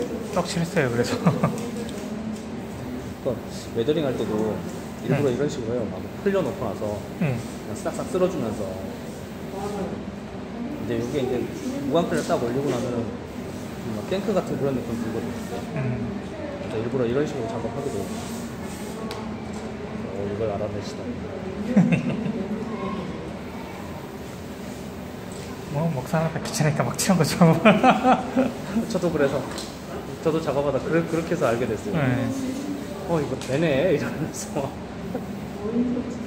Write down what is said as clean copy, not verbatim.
떡칠했어요. 그래서 그러니까 웨더링 할 때도 일부러 이런 식으로 해요. 막 흘려놓고 나서 응. 그냥 싹싹 쓸어주면서. 이제 이게 이제 무광클을 딱 올리고 나면은 막 탱크 같은 그런 느낌 들거든요. 그래서 일부러 이런 식으로 작업하기도 해요. 이걸 알아내시다니. 뭐 목사는 귀찮으니까 막 치는 거죠. 저도 그래서 저도 작업하다 그렇게 해서 알게 됐어요. 네. 이거 되네 이러면서.